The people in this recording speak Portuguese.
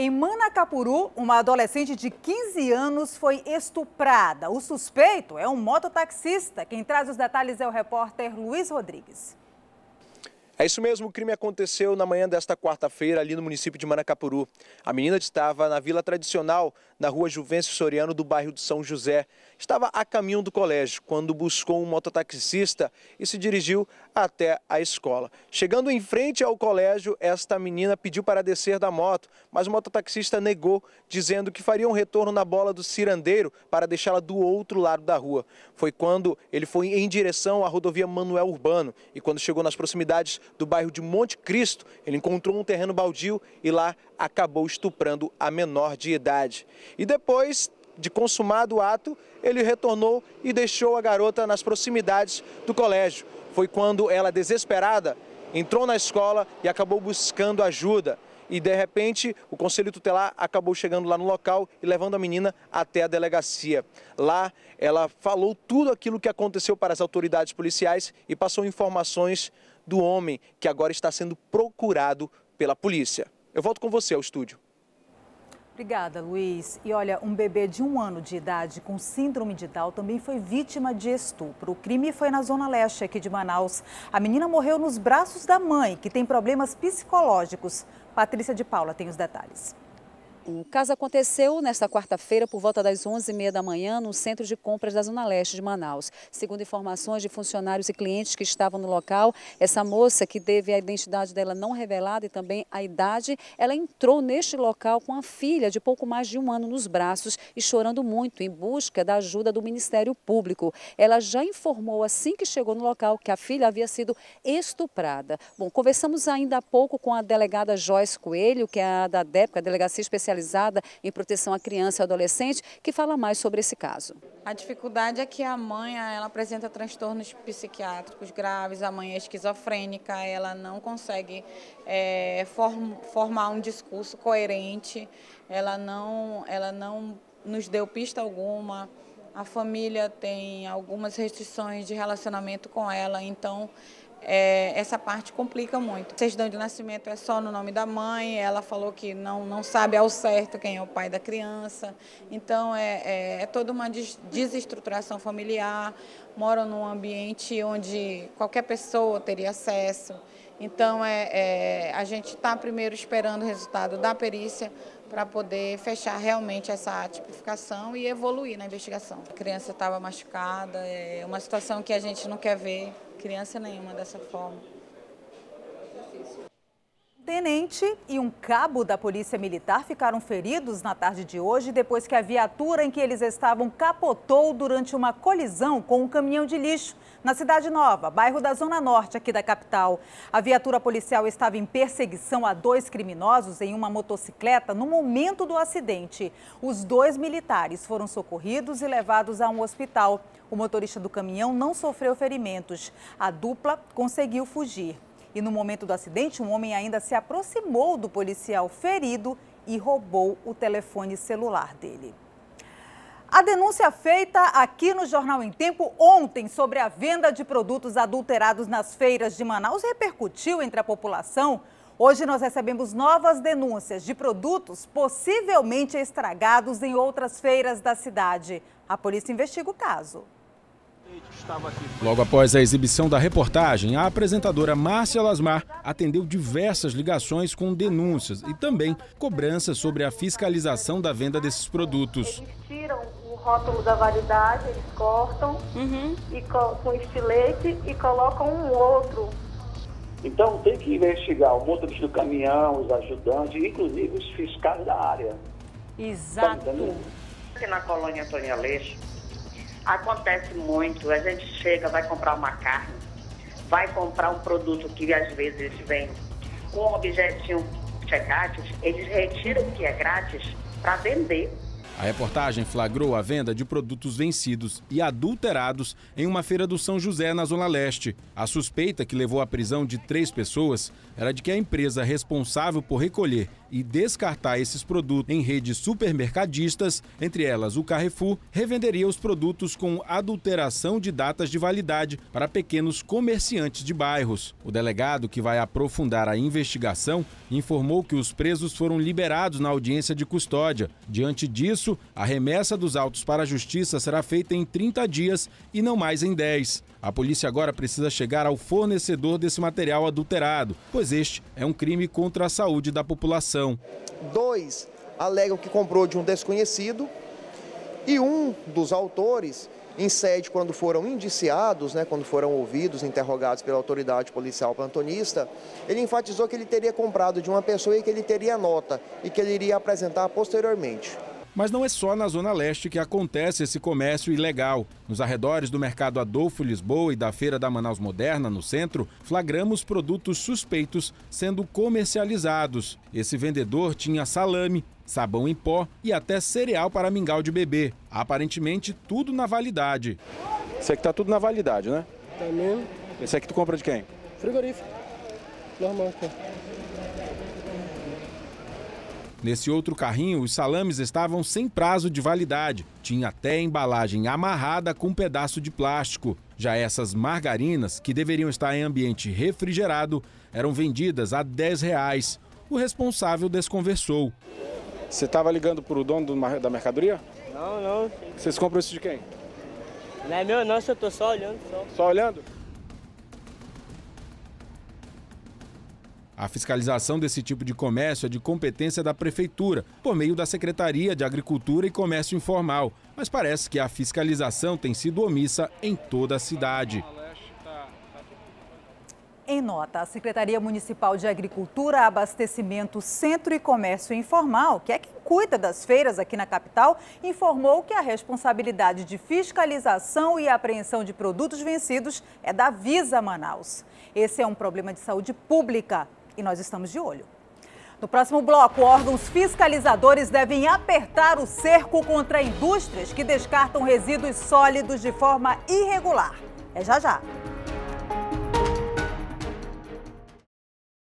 Em Manacapuru, uma adolescente de 15 anos foi estuprada. O suspeito é um mototaxista. Quem traz os detalhes é o repórter Luiz Rodrigues. É isso mesmo, o crime aconteceu na manhã desta quarta-feira ali no município de Manacapuru. A menina estava na vila tradicional, na rua Juvencio Soriano do bairro de São José. Estava a caminho do colégio quando buscou um mototaxista e se dirigiu até a escola. Chegando em frente ao colégio, esta menina pediu para descer da moto, mas o mototaxista negou, dizendo que faria um retorno na bola do cirandeiro para deixá-la do outro lado da rua. Foi quando ele foi em direção à rodovia Manuel Urbano e quando chegou nas proximidades do bairro de Monte Cristo, ele encontrou um terreno baldio e lá acabou estuprando a menor de idade. E depois de consumado o ato, ele retornou e deixou a garota nas proximidades do colégio. Foi quando ela, desesperada, entrou na escola e acabou buscando ajuda. E, de repente, o conselho tutelar acabou chegando lá no local e levando a menina até a delegacia. Lá, ela falou tudo aquilo que aconteceu para as autoridades policiais e passou informações do homem que agora está sendo procurado pela polícia. Eu volto com você ao estúdio. Obrigada, Luiz. E olha, um bebê de 1 ano de idade com síndrome de Down também foi vítima de estupro. O crime foi na zona leste aqui de Manaus. A menina morreu nos braços da mãe, que tem problemas psicológicos. Patrícia de Paula tem os detalhes. O caso aconteceu nesta quarta-feira por volta das 11h30 da manhã no centro de compras da Zona Leste de Manaus. Segundo informações de funcionários e clientes que estavam no local, essa moça, que teve a identidade dela não revelada e também a idade, ela entrou neste local com a filha de pouco mais de 1 ano nos braços e chorando muito em busca da ajuda do Ministério Público. Ela já informou assim que chegou no local que a filha havia sido estuprada. Bom, conversamos ainda há pouco com a delegada Joyce Coelho, que é a da DEPCA, a Delegacia Especializada em Proteção à Criança e Adolescente, que fala mais sobre esse caso. A dificuldade é que a mãe ela apresenta transtornos psiquiátricos graves, a mãe é esquizofrênica, ela não consegue formar um discurso coerente, ela não nos deu pista alguma, a família tem algumas restrições de relacionamento com ela, então essa parte complica muito. A certidão de nascimento é só no nome da mãe, ela falou que não sabe ao certo quem é o pai da criança, então é toda uma desestruturação familiar, moram num ambiente onde qualquer pessoa teria acesso, então a gente está primeiro esperando o resultado da perícia para poder fechar realmente essa tipificação e evoluir na investigação. A criança estava machucada, é uma situação que a gente não quer ver criança nenhuma dessa forma. Tenente e um cabo da Polícia Militar ficaram feridos na tarde de hoje depois que a viatura em que eles estavam capotou durante uma colisão com um caminhão de lixo na Cidade Nova, bairro da Zona Norte aqui da capital. A viatura policial estava em perseguição a 2 criminosos em uma motocicleta no momento do acidente. Os 2 militares foram socorridos e levados a um hospital. O motorista do caminhão não sofreu ferimentos. A dupla conseguiu fugir. E no momento do acidente, um homem ainda se aproximou do policial ferido e roubou o telefone celular dele. A denúncia feita aqui no Jornal em Tempo ontem sobre a venda de produtos adulterados nas feiras de Manaus repercutiu entre a população. Hoje nós recebemos novas denúncias de produtos possivelmente estragados em outras feiras da cidade. A polícia investiga o caso. Logo após a exibição da reportagem, a apresentadora Márcia Lasmar atendeu diversas ligações com denúncias e também cobranças sobre a fiscalização da venda desses produtos. Eles tiram o rótulo da validade, eles cortam e com estilete e colocam um outro. Então tem que investigar o motorista do caminhão, os ajudantes, inclusive os fiscais da área. Exato. Tá, aqui na colônia Antônio Aleixo, acontece muito, a gente chega, vai comprar uma carne, vai comprar um produto que às vezes vem com um objetinho que é grátis, eles retiram o que é grátis para vender. A reportagem flagrou a venda de produtos vencidos e adulterados em uma feira do São José, na Zona Leste. A suspeita que levou à prisão de 3 pessoas era de que a empresa responsável por recolher e descartar esses produtos em redes supermercadistas, entre elas o Carrefour, revenderia os produtos com adulteração de datas de validade para pequenos comerciantes de bairros. O delegado, que vai aprofundar a investigação, informou que os presos foram liberados na audiência de custódia. Diante disso, a remessa dos autos para a justiça será feita em 30 dias e não mais em 10. A polícia agora precisa chegar ao fornecedor desse material adulterado, pois este é um crime contra a saúde da população. 2 alegam que comprou de um desconhecido e um dos autores, em sede, quando foram indiciados, quando foram ouvidos, interrogados pela autoridade policial plantonista, ele enfatizou que ele teria comprado de uma pessoa e que ele teria nota e que ele iria apresentar posteriormente. Mas não é só na Zona Leste que acontece esse comércio ilegal. Nos arredores do mercado Adolfo Lisboa e da Feira da Manaus Moderna, no centro, flagramos produtos suspeitos sendo comercializados. Esse vendedor tinha salame, sabão em pó e até cereal para mingau de bebê. Aparentemente, tudo na validade. Isso aqui tá tudo na validade, né? Tá mesmo. Esse aqui tu compra de quem? Frigorífico. Normal, pô. Nesse outro carrinho, os salames estavam sem prazo de validade. Tinha até a embalagem amarrada com um pedaço de plástico. Já essas margarinas, que deveriam estar em ambiente refrigerado, eram vendidas a R$10. O responsável desconversou. Você estava ligando para o dono da mercadoria? Não, não. Vocês compram isso de quem? Não é meu não, eu tô só olhando. Só olhando? A fiscalização desse tipo de comércio é de competência da Prefeitura, por meio da Secretaria de Agricultura e Comércio Informal. Mas parece que a fiscalização tem sido omissa em toda a cidade. Em nota, a Secretaria Municipal de Agricultura, Abastecimento, Centro e Comércio Informal, que é quem cuida das feiras aqui na capital, informou que a responsabilidade de fiscalização e apreensão de produtos vencidos é da Visa Manaus. Esse é um problema de saúde pública e nós estamos de olho. No próximo bloco, órgãos fiscalizadores devem apertar o cerco contra indústrias que descartam resíduos sólidos de forma irregular. É já já.